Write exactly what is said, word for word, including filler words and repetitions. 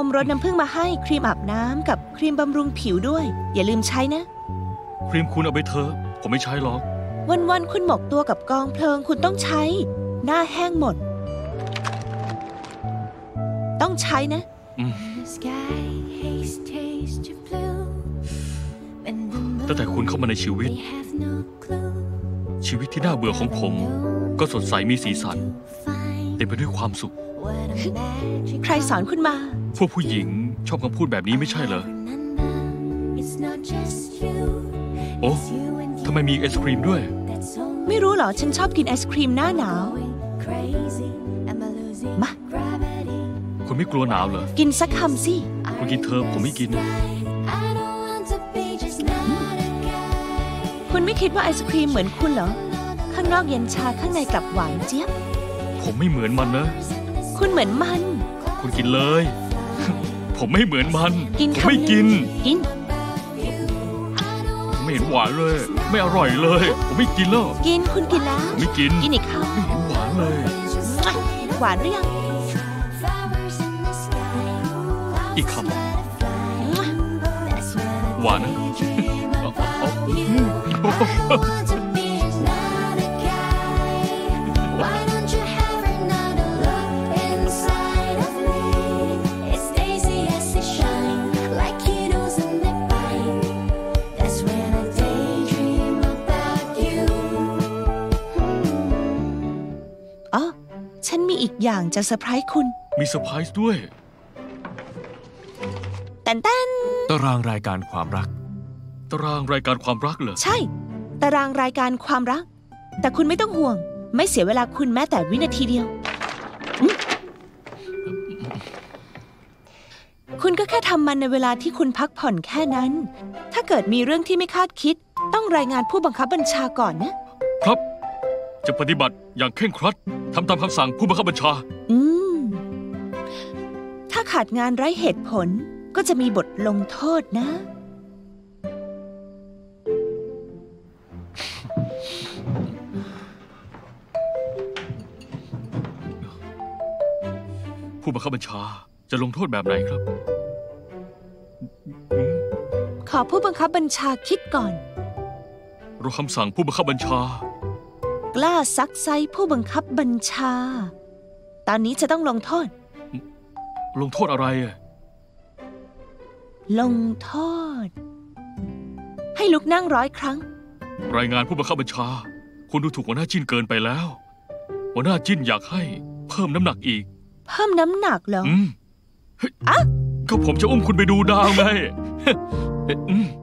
รสน้ำผึ้งมาให้ครีมอาบน้ำกับครีมบำรุงผิวด้วยอย่าลืมใช้นะครีมคุณเอาไปเถอะผมไม่ใช้หรอกวันๆคุณหมกตัวกับกองเพลิงคุณต้องใช้หน้าแห้งหมดต้องใช้นะตั้งแต่คุณเข้ามาในชีวิตชีวิตที่น่าเบื่อของผมก็สดใสมีสีสันเต็มไปด้วยความสุขใครสอนคุณมาพวกผู้หญิงชอบคำพูดแบบนี้ไม่ใช่เหรอโอ้ทำไมมีไอศครีมด้วยไม่รู้เหรอฉันชอบกินไอศครีมหน้าหนาวมาคุณไม่กลัวหนาวเหรอกินสักคำสิคุณกินเธอผมไม่กินคุณไม่คิดว่าไอศครีมเหมือนคุณเหรอข้างนอกเย็นชาข้างในกลับหวานเจี๊ยบผมไม่เหมือนมันนะคุณเหมือนมันคุณกินเลยผมไม่เหมือนมันผมไม่กินกินไม่เห็นหวานเลยไม่อร่อยเลยผมไม่กินแล้วกินคุณกินแล้วไม่กินกินอีกคำไม่เห็นหวานเลยหวานหรือยังอีกคำหวานนะอ๋อฉันมีอีกอย่างจะเซอร์ไพรส์คุณมีเซอร์ไพรส์ด้วยแตนแตนตารางรายการความรักตารางรายการความรักเหรอใช่ตารางรายการความรักแต่คุณไม่ต้องห่วงไม่เสียเวลาคุณแม้แต่วินาทีเดียวคุณก็แค่ทำมันในเวลาที่คุณพักผ่อนแค่นั้นถ้าเกิดมีเรื่องที่ไม่คาดคิดต้องรายงานผู้บังคับบัญชาก่อนนะครับจะปฏิบัติอย่างเคร่งครัดทำตามคำสั่งผู้บังคับบัญชาอืมถ้าขาดงานไร้เหตุผลก็จะมีบทลงโทษนะผู้บังคับบัญชาจะลงโทษแบบไหนครับขอผู้บังคับบัญชาคิดก่อนรอคำสั่งผู้บังคับบัญชากล้าซักไซผู้บังคับบัญชาตอนนี้จะต้องลงโทษลงโทษอะไรลงโทษให้ลุกนั่งร้อยครั้งรายงานผู้บังคับบัญชาคุณดูถูกหัวหน้าจิ้นเกินไปแล้วหัวหน้าจิ้นอยากให้เพิ่มน้ำหนักอีกเพิ่มน้ำหนักเหรออืมอ่ะก็ผมจะอุ้มคุณไปดูดาวไง